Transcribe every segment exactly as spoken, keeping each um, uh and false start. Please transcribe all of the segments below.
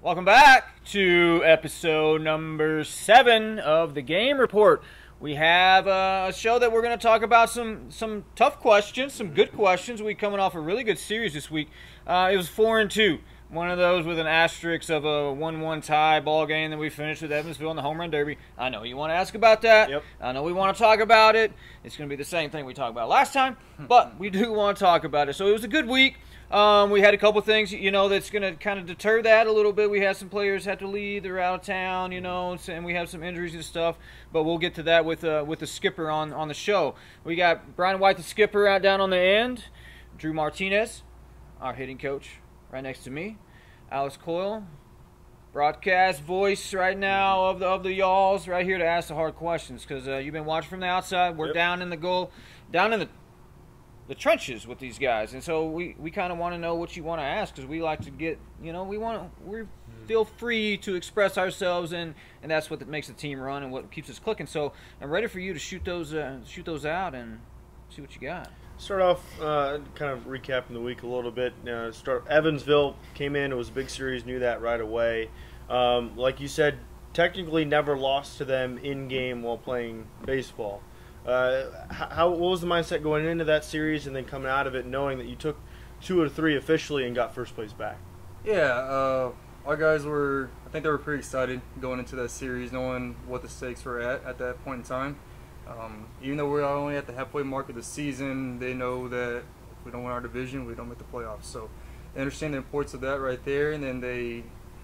Welcome back to episode number seven of the Game Report. We have a show that we're going to talk about some some tough questions, some good questions. We're coming off a really good series this week. Uh, it was four and two. One of those with an asterisk of a one one tie ball game that we finished with Evansville in the home run derby. I know you want to ask about that. Yep. I know we want to talk about it. It's going to be the same thing we talked about last time, but we do want to talk about it. So it was a good week. Um, we had a couple things, you know, that's going to kind of deter that a little bit. We had some players have to leave; they're out of town, you know, and we have some injuries and stuff. But we'll get to that with uh, with the skipper on on the show. We got Brian White, the skipper, out down on the end. Drew Martinez, our hitting coach, right next to me. Alex Coil, broadcast voice right now of the of the y'alls, right here to ask the hard questions because uh, you've been watching from the outside. We're Yep. down in the goal, down in the the trenches with these guys, and so we, we kind of want to know what you want to ask because we like to get, you know, we want to we feel free to express ourselves, and, and that's what makes the team run and what keeps us clicking. So I'm ready for you to shoot those uh, shoot those out and see what you got. Start off uh, kind of recapping the week a little bit. Uh, start Evansville came in. It was a big series. Knew that right away. Um, like you said, technically never lost to them in game while playing baseball. Uh, how what was the mindset going into that series and then coming out of it, knowing that you took two or three officially and got first place back? Yeah, uh, our guys were. I think they were pretty excited going into that series, knowing what the stakes were at at that point in time. Um, even though we're only at the halfway mark of the season, they know that if we don't win our division, we don't make the playoffs. So they understand the importance of that right there, and then they.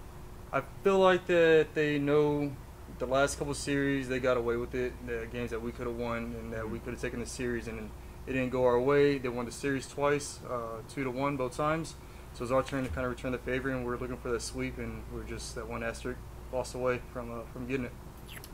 I feel like that they know. The last couple series, they got away with it. The games that we could have won and that we could have taken the series, and it didn't go our way. They won the series twice, uh, two to one both times. So it's our turn to kind of return the favor, and we're looking for that sweep, and we're just that one asterisk lost away from uh, from getting it.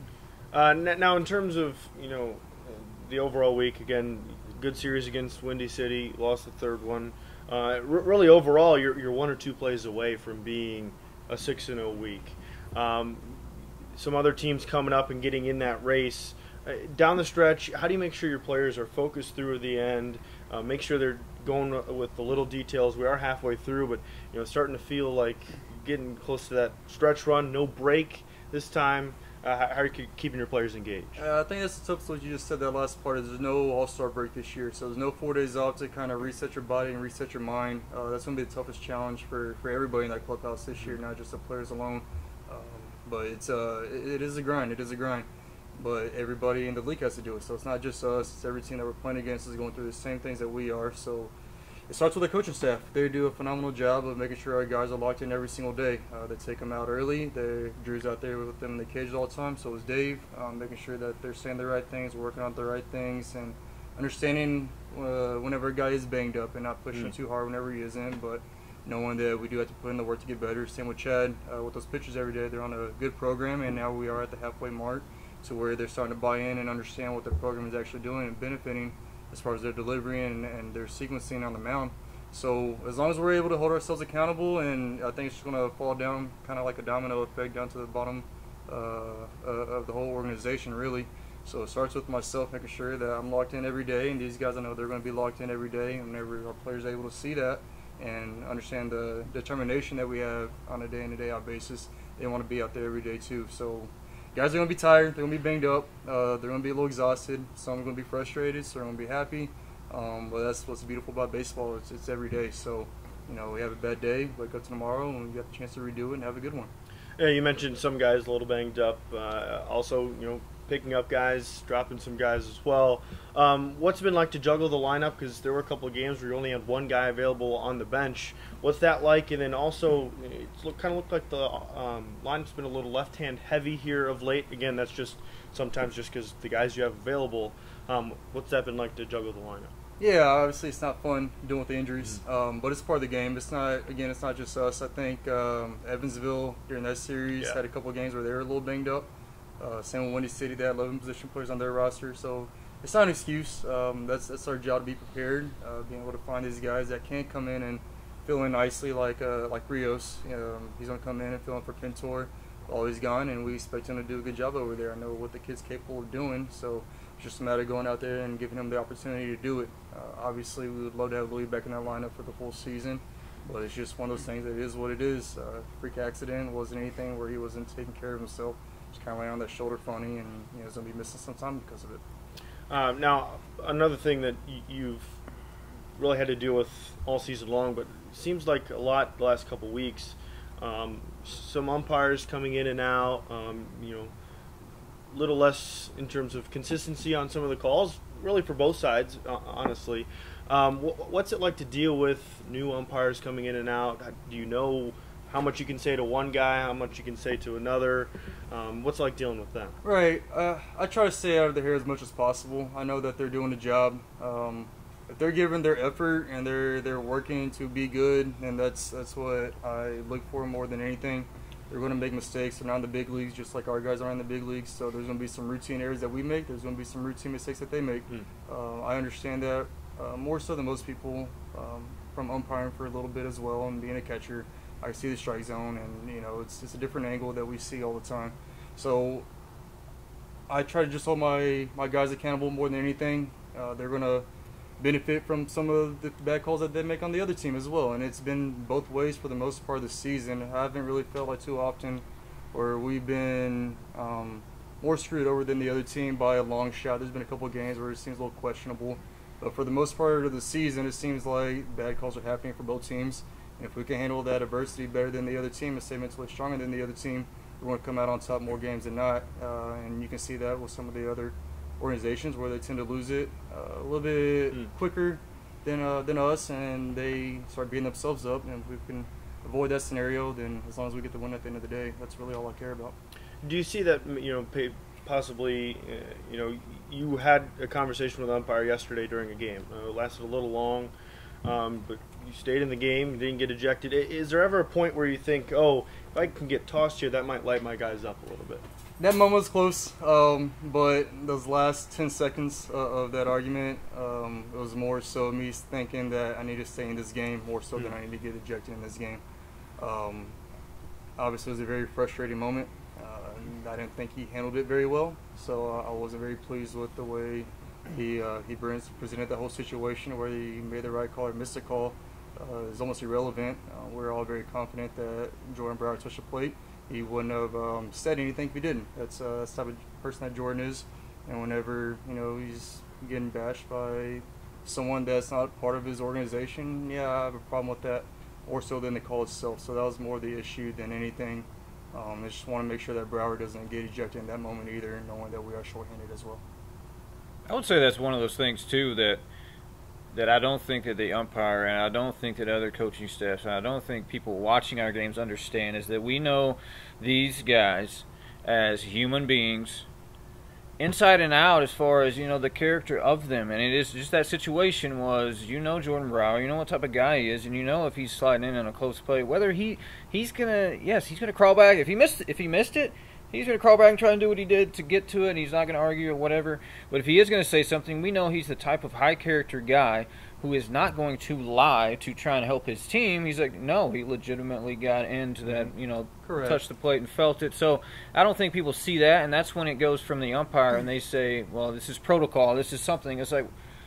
Uh, now, in terms of you know the overall week, again, good series against Windy City, lost the third one. Uh, r- really, overall, you're you're one or two plays away from being a six and zero week. Um, Some other teams coming up and getting in that race. Uh, down the stretch, how do you make sure your players are focused through the end, uh, make sure they're going with the little details? We are halfway through, but you know, starting to feel like getting close to that stretch run, no break this time. Uh, how are you keeping your players engaged? Uh, I think that's the toughest what you just said, that last part, is there's no all-star break this year. So there's no four days off to kind of reset your body and reset your mind. Uh, that's going to be the toughest challenge for, for everybody in that clubhouse this year, not just the players alone. Um, But it's uh, it is a grind. It is a grind. But everybody in the league has to do it. So it's not just us. It's every team that we're playing against is going through the same things that we are. So it starts with the coaching staff. They do a phenomenal job of making sure our guys are locked in every single day. Uh, they take them out early. They, Drew's out there with them in the cage all the time. So is Dave, um, making sure that they're saying the right things, working on the right things, and understanding uh, whenever a guy is banged up and not pushing Mm. too hard whenever he isn't. But knowing that we do have to put in the work to get better. Same with Chad, uh, with those pitchers every day. They're on a good program, and now we are at the halfway mark to where they're starting to buy in and understand what their program is actually doing and benefiting as far as their delivery and, and their sequencing on the mound. So as long as we're able to hold ourselves accountable, and I think it's just going to fall down kind of like a domino effect down to the bottom uh, uh, of the whole organization, really. So it starts with myself making sure that I'm locked in every day, and these guys, I know they're going to be locked in every day, and whenever our players are able to see that and understand the determination that we have on a day-in and day-out basis, they want to be out there every day too. So guys are going to be tired, they're going to be banged up, uh, they're going to be a little exhausted, some are going to be frustrated, some are going to be happy, um, but that's what's beautiful about baseball. It's, it's every day. So, you know, we have a bad day, wake up to tomorrow, and we got the chance to redo it and have a good one. Yeah, you mentioned some guys a little banged up. Uh, also, you know, picking up guys, dropping some guys as well. Um, what's it been like to juggle the lineup? Because there were a couple of games where you only had one guy available on the bench. What's that like? And then also, it's look, kind of looked like the um, lineup's been a little left-hand heavy here of late. Again, that's just sometimes just because the guys you have available. Um, what's that been like to juggle the lineup? Yeah, obviously it's not fun dealing with the injuries, um, but it's part of the game. It's not, again, it's not just us. I think um, Evansville during that series Yeah. had a couple of games where they were a little banged up. Uh, same with Windy City, they had eleven position players on their roster, so it's not an excuse. Um, that's that's our job to be prepared, uh, being able to find these guys that can't come in and fill in nicely like uh, like Rios. Um, he's going to come in and fill in for Pintor while he's gone, and we expect him to do a good job over there. I know what the kid's capable of doing, so it's just a matter of going out there and giving him the opportunity to do it. Uh, obviously, we would love to have Louis back in that lineup for the full season, But it's just one of those things that is what it is. Uh, freak accident, wasn't anything where he wasn't taking care of himself. Just kind of laying on that shoulder funny, and you know, he's going to be missing some time because of it. Um, now, another thing that y- you've really had to deal with all season long, but it seems like a lot the last couple weeks. Um, some umpires coming in and out, um, you know, a little less in terms of consistency on some of the calls, really for both sides, uh, honestly. Um, wh- what's it like to deal with new umpires coming in and out? Do you know how much you can say to one guy, how much you can say to another? Um, what's it like dealing with them? Right. Uh, I try to stay out of their hair as much as possible. I know that they're doing the job. Um, if they're giving their effort and they're they're working to be good, and that's that's what I look for more than anything. They're going to make mistakes. They're not in the big leagues, just like our guys are in the big leagues. So there's going to be some routine errors that we make. There's going to be some routine mistakes that they make. Mm. Uh, I understand that uh, more so than most people um, from umpiring for a little bit as well and being a catcher. I see the strike zone, and you know it's it's a different angle that we see all the time. So I try to just hold my my guys accountable more than anything. Uh, they're going to benefit from some of the bad calls that they make on the other team as well, and it's been both ways for the most part of the season. I haven't really felt like too often where we've been um, more screwed over than the other team by a long shot. There's been a couple of games where it seems a little questionable, but for the most part of the season, it seems like bad calls are happening for both teams. And if we can handle that adversity better than the other team and stay mentally stronger than the other team, we're going to come out on top more games than not. Uh, and you can see that with some of the other organizations where they tend to lose it uh, a little bit mm. quicker than uh, than us, and they start beating themselves up. And if we can avoid that scenario, then as long as we get the win at the end of the day, that's really all I care about. Do you see that, you know, possibly, uh, you know, you had a conversation with an umpire yesterday during a game. Uh, it lasted a little long, um, but you stayed in the game, you didn't get ejected. Is there ever a point where you think, oh, if I can get tossed here, that might light my guys up a little bit? That moment was close, um, but those last ten seconds uh, of that argument, um, it was more so me thinking that I need to stay in this game more so mm. than I need to get ejected in this game. Um, obviously, it was a very frustrating moment. Uh, I didn't think he handled it very well, so uh, I wasn't very pleased with the way he uh, he presented that whole situation, whether he made the right call or missed a call. Uh, is almost irrelevant. Uh, we're all very confident that Jordan Brower touched the plate. He wouldn't have um, said anything if he didn't. That's, uh, that's the type of person that Jordan is. And whenever, you know, he's getting bashed by someone that's not part of his organization, yeah, I have a problem with that, more so than the call itself. So that was more the issue than anything. Um, I just want to make sure that Brower doesn't get ejected in that moment either, knowing that we are shorthanded as well. I would say that's one of those things, too, that that I don't think that the umpire and I don't think that other coaching staffs and I don't think people watching our games understand is that we know these guys as human beings inside and out as far as, you know, the character of them. And it is just that situation was, you know, Jordan Brower, you know what type of guy he is, and you know if he's sliding in on a close play, whether he he's going to, yes, he's going to crawl back. If he missed if he missed it, he's going to crawl back and try and do what he did to get to it, and he's not going to argue or whatever. But if he is going to say something, we know he's the type of high-character guy who is not going to lie to try and help his team. He's like, no, he legitimately got into that, you know, Correct. touched the plate and felt it. So I don't think people see that, and that's when it goes from the umpire and they say, well, this is protocol, this is something. It's like,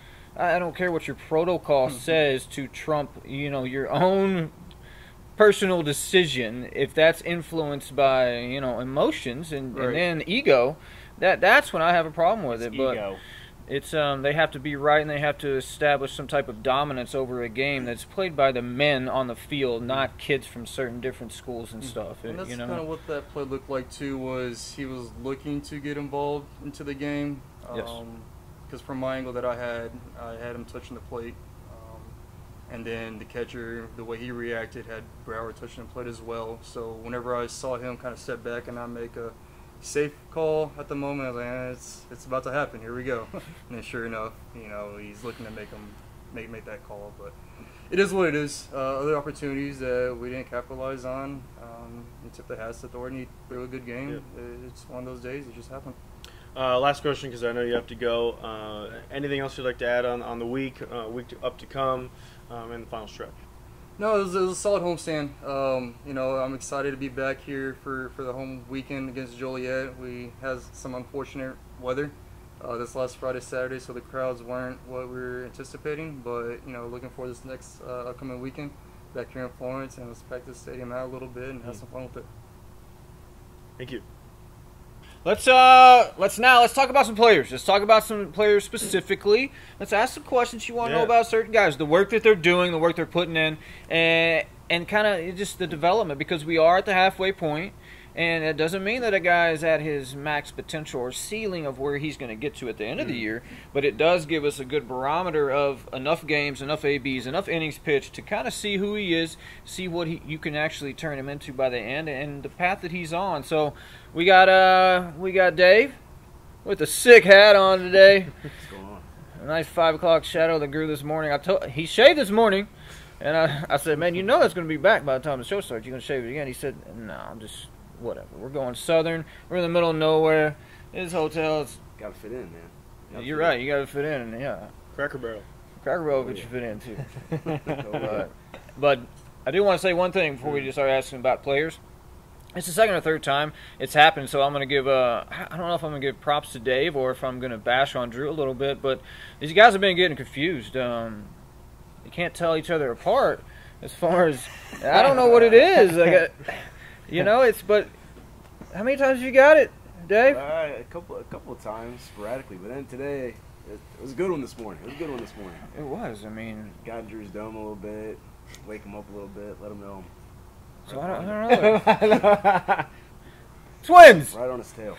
I don't care what your protocol says to trump, you know, your own personal decision. If that's influenced by, you know, emotions and, right. and then ego, that that's when I have a problem with It's it. But ego. it's um they have to be right, and they have to establish some type of dominance over a game that's played by the men on the field, not kids from certain different schools and stuff. And that's you know? kind of what that play looked like too. Was he was looking to get involved into the game? Yes. Because from my angle that I had, I had him touching the plate. And then the catcher, the way he reacted, had Brower touching the plate as well. So whenever I saw him kind of step back and not make a safe call at the moment, I was like, eh, it's it's about to happen. Here we go. And then sure enough, you know, he's looking to make him make make that call. But it is what it is. Uh, other opportunities that we didn't capitalize on. Um, and tip the hats to Thornton. He threw a good game. Yeah. It's one of those days. It just happened. Uh, last question, because I know you have to go. Uh, anything else you'd like to add on, on the week, uh, week to, up to come, um, and the final stretch? No, it was, it was a solid homestand. Um, you know, I'm excited to be back here for, for the home weekend against Joliet. We had some unfortunate weather uh, this last Friday, Saturday, so the crowds weren't what we were anticipating. But, you know, looking for this next uh, upcoming weekend. back here in Florence, and let's pack this stadium out a little bit and have some fun with it. Thank you. Let's uh let's now let's talk about some players. Let's talk about some players specifically. Let's ask some questions you want to Yeah. know about certain guys, the work that they're doing, the work they're putting in, and and kind of just the development, because we are at the halfway point, and it doesn't mean that a guy is at his max potential or ceiling of where he's going to get to at the end of the year, but it does give us a good barometer of enough games, enough A Bs, enough innings pitched to kind of see who he is, see what he, you can actually turn him into by the end, and the path that he's on. So we got uh we got Dave with a sick hat on today. What's going on? A nice five o'clock shadow that grew this morning. I told he shaved this morning, and I I said, man, you know that's going to be back by the time the show starts. You're going to shave it again? He said, no, I'm just whatever. We're going southern. We're in the middle of nowhere. This hotel is. Gotta fit in, man. Gotta You're fit right. You got to fit in. Yeah, Cracker Barrel. Cracker Barrel Oh, could yeah. you fit in too. in. Oh, but, but I do want to say one thing before we just start asking about players. It's the second or third time it's happened, so I'm going to give uh, I don't know if I'm going to give props to Dave or if I'm going to bash on Drew a little bit, but these guys have been getting confused. Um, they can't tell each other apart as far as, I don't know what it is. Like, uh, you know, it's, but how many times have you got it, Dave? Uh, a couple, a couple of times sporadically, but then today it, it was a good one this morning. It was a good one this morning. It was, I mean, Got in Drew's dome a little bit, wake him up a little bit, let him know. so I don't, I don't know. Twins! Right on his tail.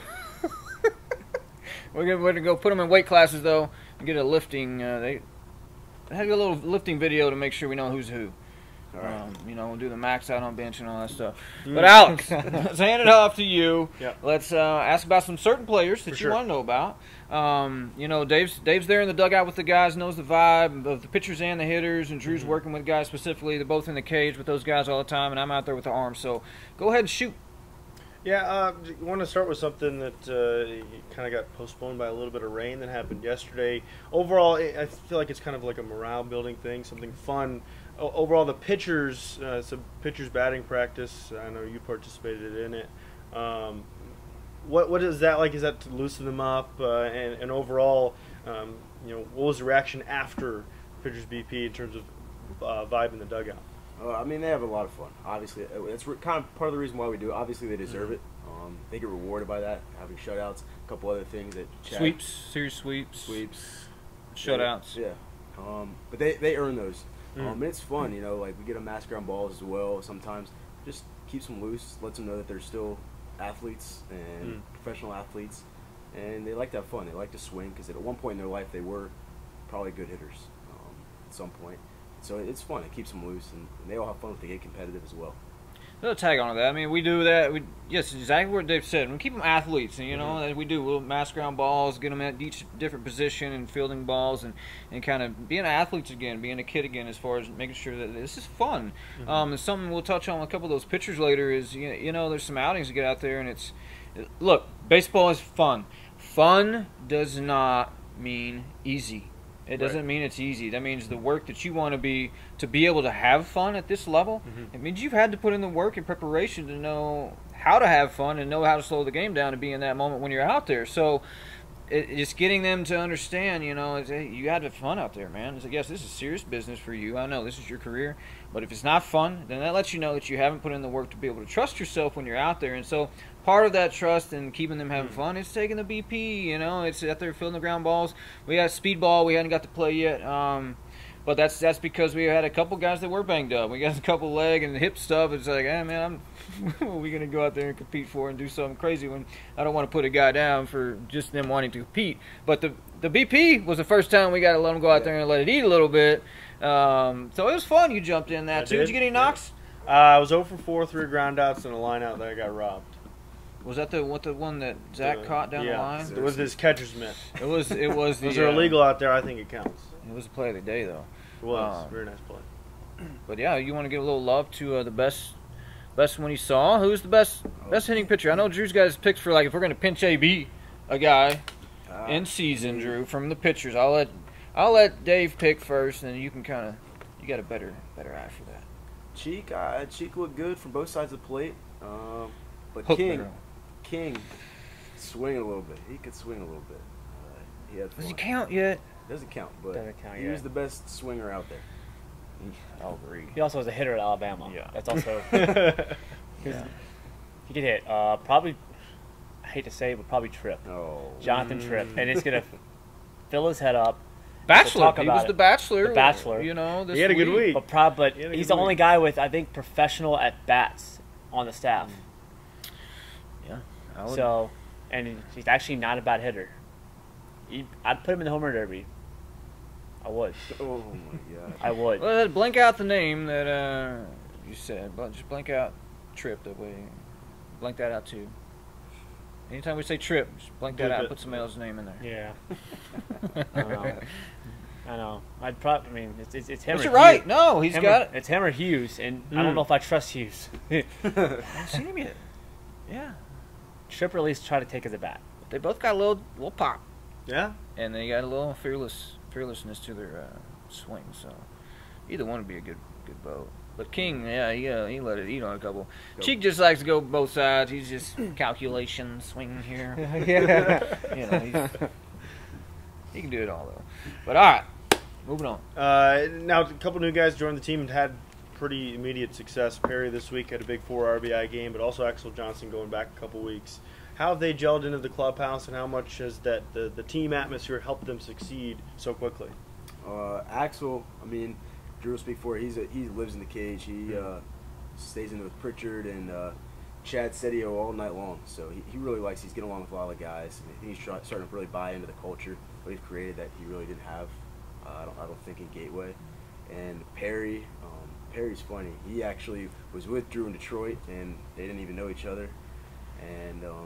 We're gonna, we're gonna go put them in weight classes though and get a lifting. Uh, they they had a little lifting video to make sure we know who's who. All right. Um, you know, we'll do the max out on bench and all that stuff. Mm. But Alex, let's hand it off to you. Yep. Let's uh, ask about some certain players that For you sure. want to know about. Um, you know, Dave's Dave's there in the dugout with the guys, knows the vibe of the pitchers and the hitters, and Drew's Mhm. working with guys specifically. They're both in the cage with those guys all the time, and I'm out there with the arms. So go ahead and shoot. Yeah, uh, I want to start with something that uh, kind of got postponed by a little bit of rain that happened yesterday. Overall, I I feel like it's kind of like a morale building thing, something fun. O- overall, the pitchers, uh, it's a pitchers batting practice. I know you participated in it. Um, what what is that like? Is that to loosen them up? Uh, and, and overall, um, you know, what was the reaction after pitchers B P in terms of uh, vibe in the dugout? Uh, I mean, they have a lot of fun. Obviously, uh, it's re- kind of part of the reason why we do it. Obviously, they deserve it. Um, they get rewarded by that, having shutouts, a couple other things that Chad, Sweeps, series sweeps, sweeps, shutouts. Yeah, um, but they they earn those. Mm. Um, and it's fun, you know. Like we get them mass ground balls as well. Sometimes just keeps them loose, lets them know that they're still athletes and Mm. professional athletes, and they like to have fun. They like to swing because at one point in their life they were probably good hitters um, at some point. So it's fun. It keeps them loose, and, and they all have fun if they get competitive as well. They'll tag on to that. I mean, we do that. We yes, exactly what Dave said. We keep them athletes, and you know Mhm. that we do. We'll mass ground balls, get them at each different position, and fielding balls, and, and kind of being athletes again, being a kid again, as far as making sure that this is fun. Mhm. Um, and something we'll touch on a couple of those pitchers later is you know, you know there's some outings to get out there, and it's look, baseball is fun. Fun does not mean easy. It doesn't Right. mean it's easy. That means the work that you want to be to be able to have fun at this level. Mhm. It means you've had to put in the work and preparation to know how to have fun and know how to slow the game down and be in that moment when you're out there. So it, it's getting them to understand, you know, it's, hey, you got to have fun out there, man. It's like, yes, this is serious business for you. I know this is your career. But if it's not fun, then that lets you know that you haven't put in the work to be able to trust yourself when you're out there. And so part of that trust and keeping them having fun is taking the B P, you know. It's out there fielding the ground balls. We got speed ball. We hadn't got to play yet. Um, but that's that's because we had a couple guys that were banged up. We got a couple leg and hip stuff. It's like, hey, man, I'm, what are we going to go out there and compete for and do something crazy when I don't want to put a guy down for just them wanting to compete. But the the B P was the first time we got to let them go out there and let it eat a little bit. Um, so it was fun. You jumped in that, I too. Did did, you get any yeah. knocks? Uh, I was zero for four, three ground outs, and a line out that I got robbed. Was that the what the one that Zach Uh, caught down yeah, the line? it was his catcher's mitt. It was it was the Those are uh, illegal out there. I think it counts. It was the play of the day though. It was Uh, very nice play. But yeah, you want to give a little love to uh, the best best one you saw. Who's the best best hitting pitcher? I know Drew's got his picks for like if we're gonna pinch A B a guy Uh, in season, Drew, from the pitchers. I'll let I'll let Dave pick first, and you can kind of you got a better better eye for that. Cheek, uh, Cheek looked good from both sides of the plate, um, but Hook King, better. King, swing a little bit. He could swing a little bit. Uh, he had Does fun. he count yet? Doesn't count, but Doesn't count he yet. was the best swinger out there. I'll agree. He also was a hitter at Alabama. Yeah. That's also. Yeah. He could hit. Uh, probably, I hate to say it, but probabably Tripp. Oh. Jonathan Tripp. And it's going to fill his head up. Bachelor. talk He about was it. the Bachelor. The Bachelor. You know, this He had a good week. But, prob- but He had a he's good the only week. guy with, I think, professional at bats on the staff. Yeah. I would- So, and he's actually not a bad hitter. He, I'd put him in the home run derby. I would. Oh my god. I would. Well, blank out the name that uh, you said. But just blank out Tripp that way. Blank that out too. Anytime we say Tripp, just blank that Blip out. it. Put somebody else's name in there. Yeah. I know. I know. I'd probably. I mean, it's it's, it's him. But or you're right. Hughes. No, he's Him got or- it. It's him or Hughes, and I Mm. don't know if I trust Hughes. I haven't seen him yet. Yeah. Tripp or at least try to take his at bat. They both got a little little pop, Yeah. and they got a little fearless fearlessness to their uh, swing. So either one would be a good good vote. But King, yeah, he uh, he let it eat on a couple. Go. Cheek just likes to go both sides. He's just calculation swing here. Yeah. You know, he's, he can do it all though. But all right, moving on. Uh, now, a couple new guys joined the team and had pretty immediate success. Perry this week had a big four R B I game, but also Axel Johnson going back a couple weeks. How have they gelled into the clubhouse, and how much has that the, the team atmosphere helped them succeed so quickly? Uh, Axel, I mean, Drew will speak for it. He's a, he lives in the cage. He uh, stays in with Pritchard and uh, Chad Sedio all night long. So he, he really likes. He's getting along with a lot of the guys. I think he's try, starting to really buy into the culture what we've created that he really didn't have. Uh, I don't I don't think in Gateway. And Perry, um, Perry's funny. He actually was with Drew in Detroit, and they didn't even know each other. And um,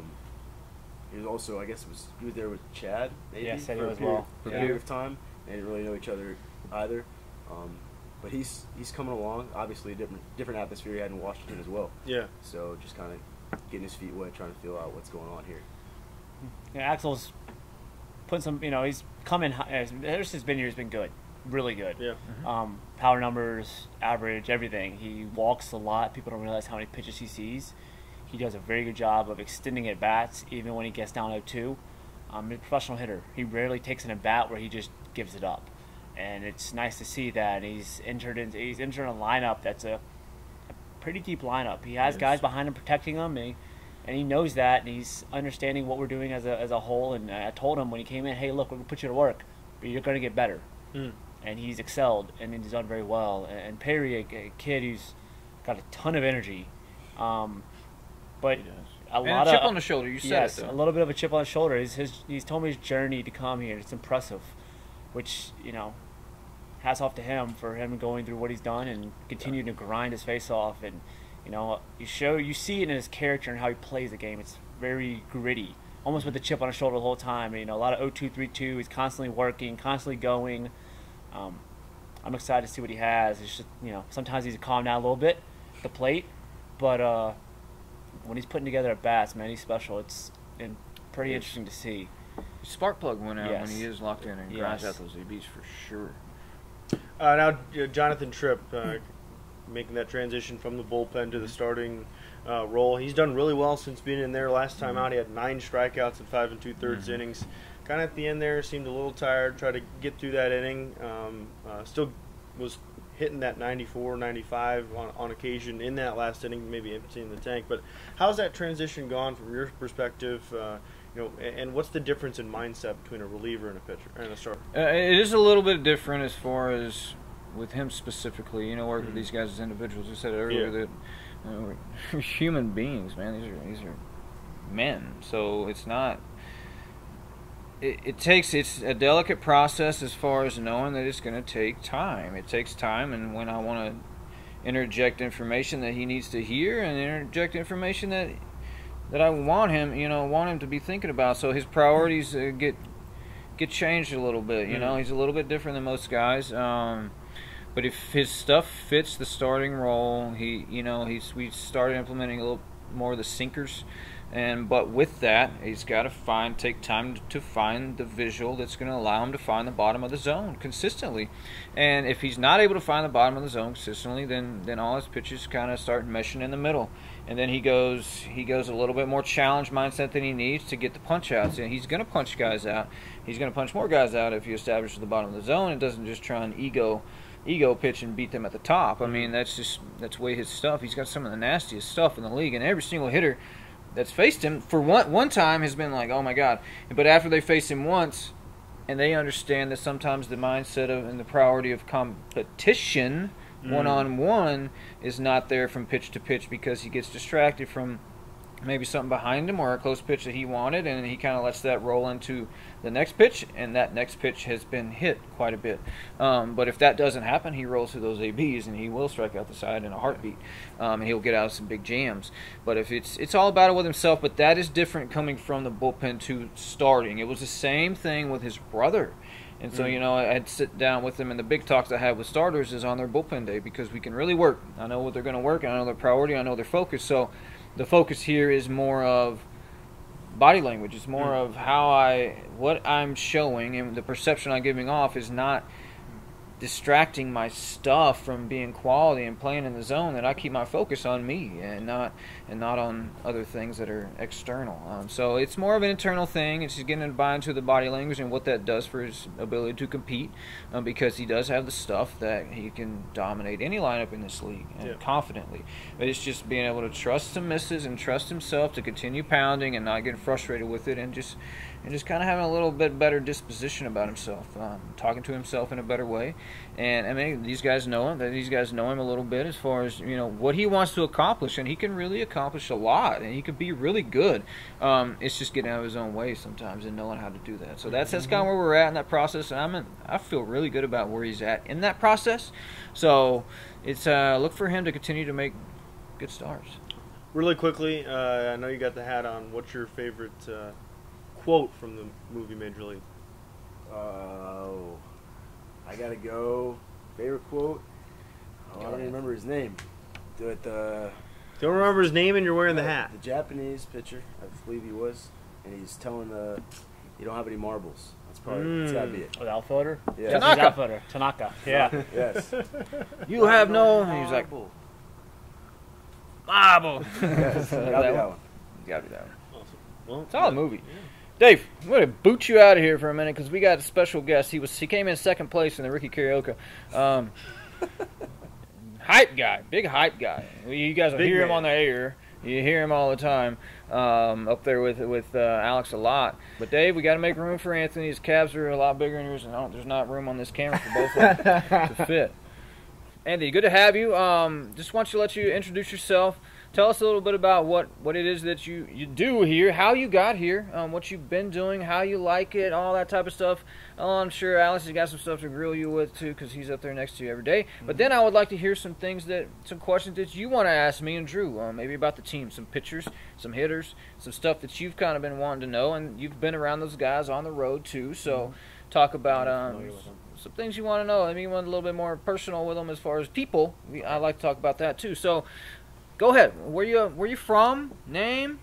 he was also, I guess, it was he was there with Chad. Maybe Yeah, Sedio for a as period, well. for a Yeah. period of time. They didn't really know each other either. Um, but he's he's coming along. Obviously, a different different atmosphere he had in Washington as well. Yeah. So just kind of getting his feet wet, trying to feel out what's going on here. You know, Axel's putting some. You know, he's coming. Ever since he's been here, he's been good, really good. Yeah. Um, power numbers, average, everything. He walks a lot. People don't realize how many pitches he sees. He does a very good job of extending at bats, even when he gets down oh two. Um, he's a professional hitter. He rarely takes an at bat where he just gives it up, and it's nice to see that he's entered into he's entered a lineup that's a, a pretty deep lineup. He has Yes. guys behind him protecting him, and he, and he knows that, and he's understanding what we're doing as a as a whole. And I told him when he came in, hey, look, we're gonna put you to work, but you're gonna get better. Mm. And he's excelled, and he's done very well. And, and Perry, a, a kid who's got a ton of energy, um, but He does. a And lot a chip of on the shoulder. You said yes, it though. a little bit of a chip on his shoulder. His, his he's told me his journey to come here. It's impressive, which you know, hats off to him for him going through what he's done and continuing to grind his face off. And you know, you show you see it in his character and how he plays the game. It's very gritty, almost with the chip on his shoulder the whole time. You know, a lot of oh two, three two. He's constantly working, constantly going. Um, I'm excited to see what he has. It's just, you know, sometimes he's calmed down a little bit at the plate, but uh, when he's putting together at bats, man, he's special. It's and pretty interesting to see. Spark plug went out Yes. when he is locked in and grinds Yes. out those A Bs for sure. Uh, now, uh, Jonathan Tripp uh, making that transition from the bullpen to the starting uh, role. He's done really well since being in there. Last time out, he had nine strikeouts in five and two-thirds Mhm. innings. Kind of at the end there, seemed a little tired, tried to get through that inning. Um, uh, still was hitting that ninety-four, ninety-five on, on occasion in that last inning, maybe emptying the tank. But how's that transition gone from your perspective? Uh, you know, and, and what's the difference in mindset between a reliever and a pitcher and a starter? Uh, it is a little bit different as far as with him specifically. You know, working with these guys as individuals. I said earlier Yeah. that you know, we're human beings, man. These are these are men. So it's not. It, it takes it's a delicate process as far as knowing that it's going to take time. It takes time, and when I want to interject information that he needs to hear, and interject information that that I want him, you know, want him to be thinking about. So his priorities uh, get get changed a little bit. You know, he's a little bit different than most guys. Um, but if his stuff fits the starting role, he, you know, he's we started implementing a little more of the sinkers. And but with that, he's got to find take time to find the visual that's going to allow him to find the bottom of the zone consistently. And if he's not able to find the bottom of the zone consistently, then then all his pitches kind of start meshing in the middle. And then he goes he goes a little bit more challenge mindset than he needs to get the punch outs. And he's going to punch guys out. He's going to punch more guys out if he establishes the bottom of the zone and doesn't just try and ego ego pitch and beat them at the top. I mean, that's just that's way his stuff. He's got some of the nastiest stuff in the league, and every single hitter that's faced him for one one time has been like, oh my God. But after they face him once, and they understand that sometimes the mindset of and the priority of competition one on one is not there from pitch to pitch because he gets distracted from maybe something behind him or a close pitch that he wanted, and he kind of lets that roll into the next pitch, and that next pitch has been hit quite a bit. Um, but if that doesn't happen, he rolls through those A Bs, and he will strike out the side in a heartbeat, um, and he'll get out of some big jams. But if it's it's all about it with himself, but that is different coming from the bullpen to starting. It was the same thing with his brother. And so, you know, I had to sit down with them, and the big talks I had with starters is on their bullpen day because we can really work. I know what they're going to work, and I know their priority, I know their focus. So the focus here is more of body language. It's more of how I, what I'm showing, and the perception I'm giving off is not distracting my stuff from being quality and playing in the zone. That I keep my focus on me and not and not on other things that are external. Um, so it's more of an internal thing. It's just getting to buy into the body language and what that does for his ability to compete, um, because he does have the stuff that he can dominate any lineup in this league and yeah. confidently. But it's just being able to trust some misses and trust himself to continue pounding and not getting frustrated with it, and just and just kind of having a little bit better disposition about himself, um, talking to himself in a better way. And I mean, these guys know him. These guys know him a little bit as far as, you know, what he wants to accomplish, and he can really accomplish a lot, and he can be really good. Um, it's just getting out of his own way sometimes and knowing how to do that. So that's that's kind of where we're at in that process, and I'm in, I feel really good about where he's at in that process. So it's uh, look for him to continue to make good starts. Really quickly, uh, I know you got the hat on. What's your favorite uh, quote from the movie Major League? Oh, I gotta go. Favorite quote? Oh, I don't even remember his name. But the Don't remember his name, and you're wearing the hat. The Japanese pitcher, I believe he was, and he's telling the you don't have any marbles. That's probably Mm. that's gotta be it. Oh, the outfielder? Yeah. Tanaka. Japanese outfielder. Tanaka. Yeah. Yes. You have no. And he's like, Bible. Yes. Gotta be that one. Gotta be that one. Awesome. Well, Solid movie. Dave, I'm going to boot you out of here for a minute because we got a special guest. He was he came in second place in the Ricky Karaoke. Um, hype guy, big hype guy. You guys will Big hear him man. on the air. You hear him all the time um, up there with with uh, Alex a lot. But Dave, we got to make room for Anthony. His calves are a lot bigger than yours, and oh, there's not room on this camera for both of them to fit. Andy, good to have you. Um, just want to let you introduce yourself. Tell us a little bit about what, what it is that you, you do here, how you got here, um, what you've been doing, how you like it, all that type of stuff. Oh, I'm sure Alex has got some stuff to grill you with, too, because he's up there next to you every day. Mm-hmm. But then I would like to hear some things that, some questions that you want to ask me and Drew, uh, maybe about the team, some pitchers, some hitters, some stuff that you've kind of been wanting to know, and you've been around those guys on the road, too. So mm-hmm. talk about um, some things you want to know. I mean, you want a little bit more personal with them as far as people. I like to talk about that, too. So go ahead. Where you where you from? Name?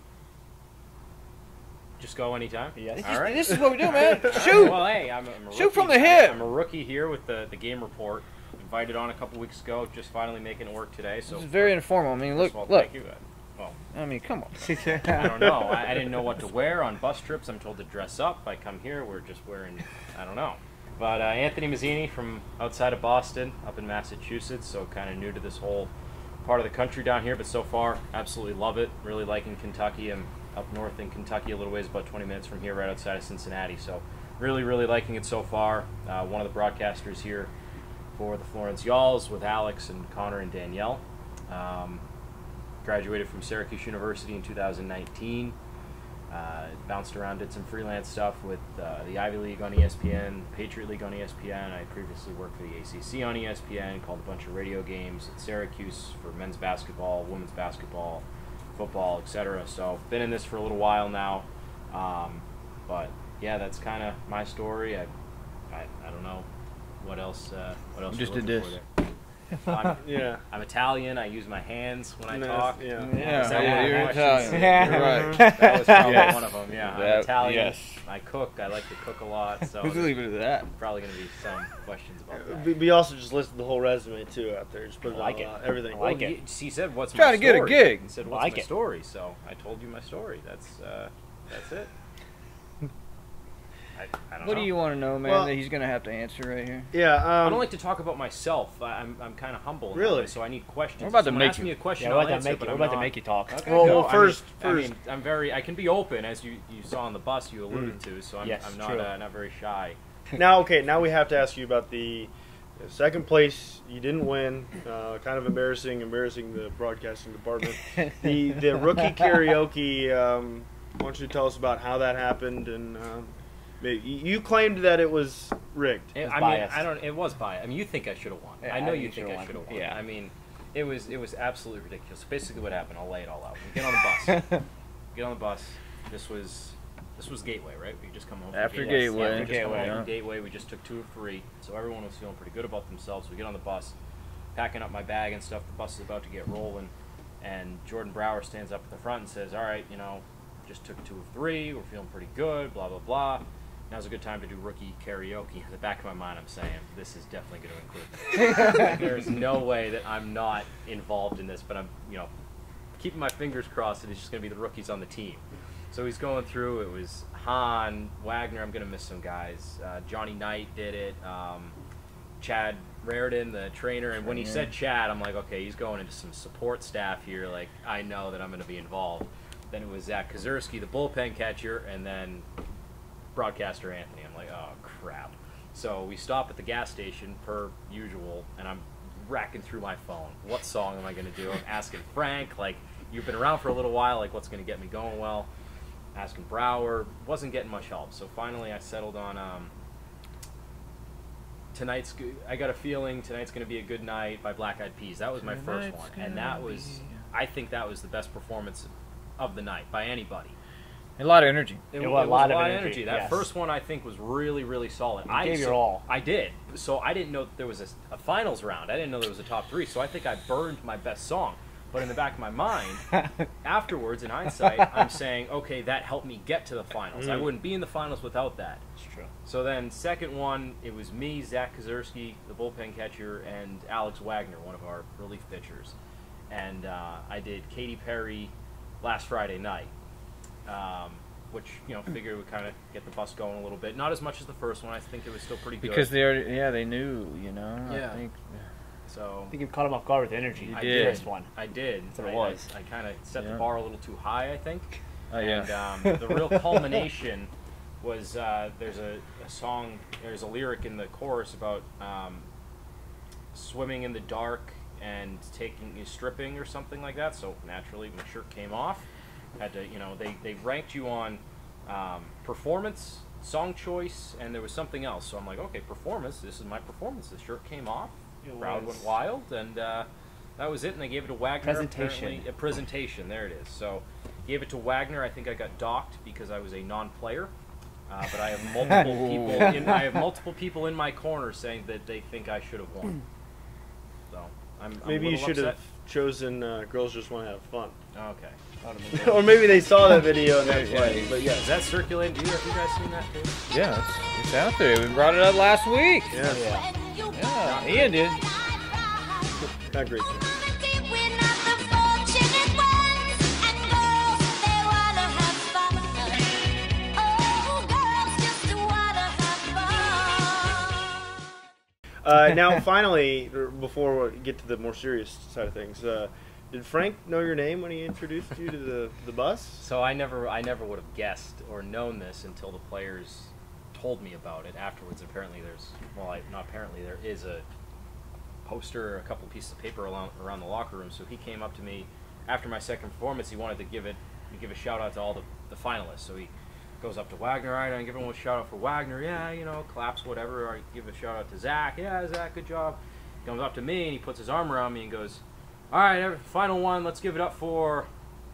Just go anytime. Yes. All right. This is what we do, man. Shoot. Well, hey, I'm, I'm a Shoot rookie. from the hip. I'm a rookie here with the, the game report. Invited on a couple weeks ago. Just finally making it work today. So This is very informal. I mean, look, first of all, look. Thank you. Well, I mean, come on. I don't know. I, I didn't know what to wear on bus trips. I'm told to dress up. I come here. We're just wearing. I don't know. But uh, Anthony Mazzini from outside of Boston, up in Massachusetts. So kind of new to this whole part of the country down here, but so far absolutely love it. Really liking Kentucky. I'm up north in Kentucky a little ways, about twenty minutes from here, right outside of Cincinnati. So really, really liking it so far. Uh, one of the broadcasters here for the Florence Yalls with Alex and Connor and Danielle. Um, graduated from Syracuse University in two thousand nineteen. Uh, bounced around, did some freelance stuff with uh, the Ivy League on E S P N, Patriot League on E S P N. I previously worked for the A C C on E S P N, called a bunch of radio games at Syracuse for men's basketball, women's basketball, football, et cetera. So been in this for a little while now. Um, but yeah, that's kind of my story. I, I I don't know what else. Uh, what else? You just you're did looking this. for there. I'm, Yeah. I'm Italian. I use my hands when I Nice, talk. yeah. Yeah, Is that yeah, one of the you're questions? Italian. You're right. That was probably Yes. one of them. Yeah, That- I'm Italian. yes. I cook. I like to cook a lot. So Let's there's leave it at that. probably going to be some questions about that. We, we also just listed the whole resume too out there. Just put I it like all it. out, everything. Well, like it. you- he said, "What's Trying my to get a story?" gig. He said, "What's like my it. story?" So I told you my story. That's uh, that's it. I, I don't What know. do you want to know, man? Well- that he's gonna have to answer right here. Yeah. I Um, don't like to talk about myself. I, I'm I'm kind of humble. in that Really? way, So I need questions. We're about to Someone make asks you- me a question, Yeah, we're I'll about to answer, make you. but We're I'm about to not- make you talk. Okay, Well, no, well, first- I mean, first- I mean, I'm very. I can be open, as you, you saw on the bus. You alluded to, so I'm, Yes, I'm not true. uh, not very shy. now, okay. Now we have to ask you about the the second place. You didn't win. Uh, kind of embarrassing. Embarrassing the broadcasting department. the the rookie karaoke. Um, why don't you tell us about how that happened? And um, you you claimed that it was rigged. It, was I mean, biased. I don't. It was biased. I mean, you think I should have won. Yeah, I know I you think think you I should should've have won. won. Yeah. I mean, it was it was absolutely ridiculous. So basically, what happened? I'll lay it all out. We get on the bus. Get on the bus. This was this was Gateway, right? We just come home from After Gateway. Gateway. Yeah, we After just come Gateway, home from yeah. Gateway. We just took two of three, so everyone was feeling pretty good about themselves. We get on the bus, packing up my bag and stuff. The bus is about to get rolling, and Jordan Brower stands up at the front and says, "All right, you know, just took two of three. We're feeling pretty good. Blah blah blah. Now's a good time to do rookie karaoke." In the back of my mind, I'm saying, this is definitely going to include me. There's no way that I'm not involved in this, but I'm, you know, keeping my fingers crossed that it's just going to be the rookies on the team. So he's going through. It was Hahn, Wagner. I'm going to miss some guys. Uh, Johnny Knight did it. Um, Chad Rhoades, the trainer. And when he said Chad, I'm like, okay, he's going into some support staff here. Like, I know that I'm going to be involved. Then it was Zach Kozierski, the bullpen catcher, and then broadcaster Anthony. I'm like, oh crap. So we stop at the gas station per usual, and I'm racking through my phone. What song am I going to do? I'm asking Frank, like, you've been around for a little while, like, what's going to get me going well? Asking Brower, wasn't getting much help. So finally I settled on um, tonight's. Go- I got a feeling tonight's going to be a good night by Black Eyed Peas. That was my first Tonight's one, and gonna that was, be- I think that was the best performance of the night by anybody. A lot of energy. It, It it was was a lot of energy, That yes. first one I think was really, really solid. You I gave your so- all. I did. So I didn't know that there was a, a finals round. I didn't know there was a top three. So I think I burned my best song. But in the back of my mind, afterwards, in hindsight, I'm saying, okay, that helped me get to the finals. I wouldn't be in the finals without that. It's true. So then, second one, it was me, Zach Kozierski, the bullpen catcher, and Alex Wagner, one of our relief pitchers. And uh, I did Katy Perry last Friday night, um, which, you know, figured would kind of get the bus going a little bit. Not as much as the first one. I think it was still pretty good. Because they already, yeah, they knew, you know. Yeah. I think. So I think you caught him off guard with energy. You I did. First one. I did. That's what it I, was. I, I kind of set Yeah. the bar a little too high, I think. Oh yeah. And um, the real culmination was uh, there's a, a song, there's a lyric in the chorus about um, swimming in the dark and taking stripping or something like that. So naturally, my shirt came off. Had to, you know, they, they ranked you on um, performance, song choice, and there was something else. So I'm like, okay, performance. This is my performance. The shirt came off. It Crowd was- went wild, and uh, that was it. And they gave it to Wagner. Presentation. apparently. A presentation. There it is. So gave it to Wagner. I think I got docked because I was a non-player. Uh, but I have multiple people. In, I have multiple people in my corner saying that they think I should have won. So I'm, I'm Maybe a you little should upset. have chosen uh, Girls Just Want to Have Fun. Okay. Or maybe they saw that video and that's Yeah, why. yeah. But yeah, Is that circulating? Do you, have you guys seen that too? Yeah, it's, it's out there. We brought it up last week. yeah, Yeah. Yeah, Ian did. not great. Uh, now, finally, r- before we get to the more serious side of things, uh, did Frank know your name when he introduced you to the, the bus? So I never, I never would have guessed or known this until the players told me about it afterwards. Apparently, there's, well, I, not apparently, there is a poster or a couple pieces of paper around, around the locker room. So he came up to me after my second performance. He wanted to give it, give a shout out to all the, the finalists. So he goes up to Wagner. All right, I give everyone a shout out for Wagner. Yeah, you know, claps, whatever. I give a shout out to Zach. Yeah, Zach, good job. He comes up to me and he puts his arm around me and goes, all right, every, final one. Let's give it up for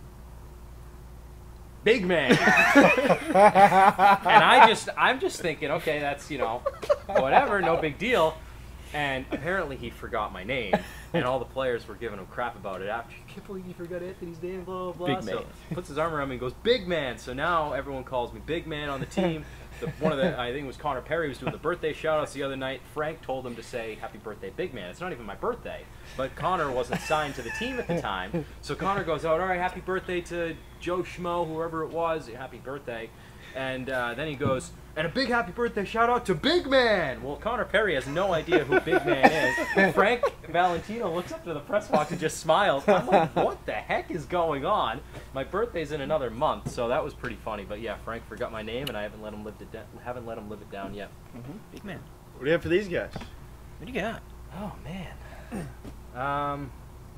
Big Man. And I just, I'm just thinking, okay, that's, you know, whatever, no big deal. And apparently he forgot my name, and all the players were giving him crap about it after. I can't believe you forgot Anthony's name, blah, blah, blah. Big so Man. puts his arm around me and goes, Big Man. So now everyone calls me Big Man on the team. The, one of the, I think it was Connor Perry, was doing the birthday shout-outs the other night. Frank told him to say, happy birthday, Big Man. It's not even my birthday. But Connor wasn't signed to the team at the time. So Connor goes out, all right, happy birthday to Joe Schmo, whoever it was, happy birthday. And uh, then he goes, and a big happy birthday shout out to Big Man. Well, Connor Perry has no idea who Big Man is. Frank Valentino looks up to the press box and just smiles. I'm like, what the heck is going on? My birthday's in another month, so that was pretty funny. But yeah, Frank forgot my name, and I haven't let him live it down. Haven't let him live it down yet. Mm-hmm. Big Man. What do you have for these guys? What do you got? Oh man. Um,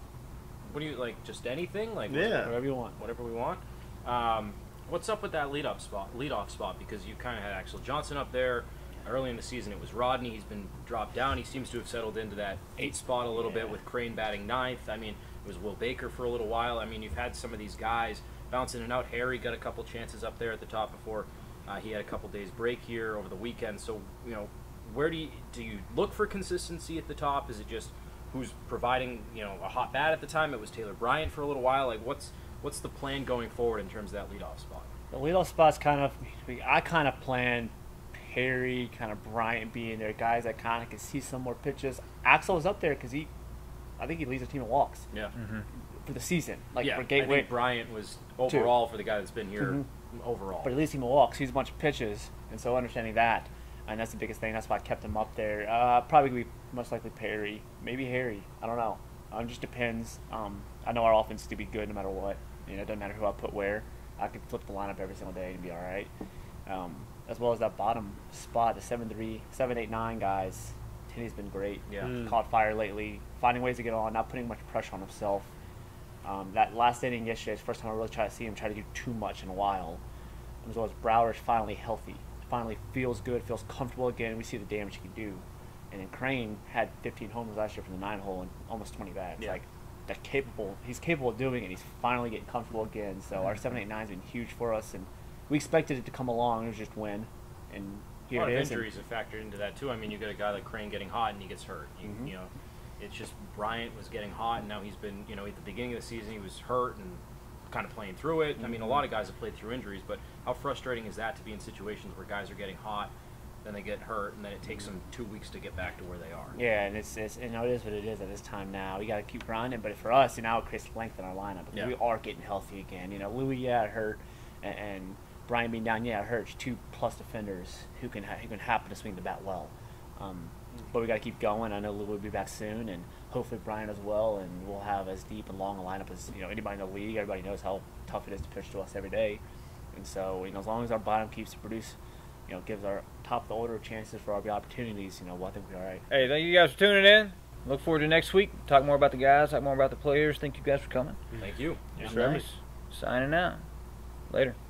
what do you like? Just anything? Like Yeah. Whatever you want. whatever we want. Um, what's up with that lead-up spot? Lead-off spot because you kind of had Axel Johnson up there early in the season. It was Rodney. He's been dropped down. He seems to have settled into that eight spot a little Yeah. bit with Crane batting ninth. I mean, it was Will Baker for a little while. I mean, you've had some of these guys bouncing in and out. Harry got a couple chances up there at the top before uh, he had a couple days break here over the weekend. So you know, where do you do you look for consistency at the top? Is it just who's providing, you know, a hot bat at the time? It was Taylor Bryant for a little while. Like, what's what's the plan going forward in terms of that leadoff spot? The leadoff spot's kind of, I kind of planned Perry, kind of Bryant being there, guys that kind of can see some more pitches. Axel was up there because he, I think he leads the team in walks Yeah, Mm-hmm. for the season. Like yeah. for I Gateway, think Bryant was overall for the guy that's been here Mhm. overall. but he leads the team in walks. He's a bunch of pitches, and so understanding that, and that's the biggest thing. That's why I kept him up there. Uh, probably gonna be most likely Perry, maybe Harry. I don't know. Um, just depends. Um, I know our offense is to be good no matter what. You know, it doesn't matter who I put where. I could flip the lineup every single day and be all right. Um, as well as that bottom spot, the seven three, seven eight nine guys. Tinny's been great. Yeah. Mm. Caught fire lately, finding ways to get on, not putting much pressure on himself. Um, that last inning yesterday is the first time I really tried to see him try to do too much in a while. As well as Brower's finally healthy, finally feels good, feels comfortable again. We see the damage he can do. And then Crane had fifteen homers last year from the nine hole and almost twenty bats. Yeah. Like, that's capable. He's capable of doing it. He's finally getting comfortable again. So our seven eight nine's been huge for us, and we expected it to come along. It was just win, and a here lot it of is. and- injuries have factored into that too. I mean, you got a guy like Crane getting hot and he gets hurt. You, Mhm. you know, it's just Bryant was getting hot and now he's been, you know, at the beginning of the season he was hurt and kind of playing through it. I mean, a lot of guys have played through injuries, but how frustrating is that to be in situations where guys are getting hot, then they get hurt, and then it takes them two weeks to get back to where they are. Yeah, and it's, it's you know, it is what it is at this time now. We got to keep grinding, but for us, you know, it creates length in our lineup because Yeah. we are getting healthy again. You know, Louis, yeah, it hurt, and, and Brian being down, yeah, it hurts. Two plus defenders who can ha- who can happen to swing the bat well. Um, but we got to keep going. I know Louis will be back soon, and hopefully Brian as well, and we'll have as deep and long a lineup as you know anybody in the league. Everybody knows how tough it is to pitch to us every day, and so you know as long as our bottom keeps to produce, you know, gives our top of the order chances for R B I opportunities, you know, well, I think we're all right. Hey, thank you guys for tuning in. Look forward to next week. Talk more about the guys, talk more about the players. Thank you guys for coming. Thank you. Yes, I'm sir. nice. Signing out. Later.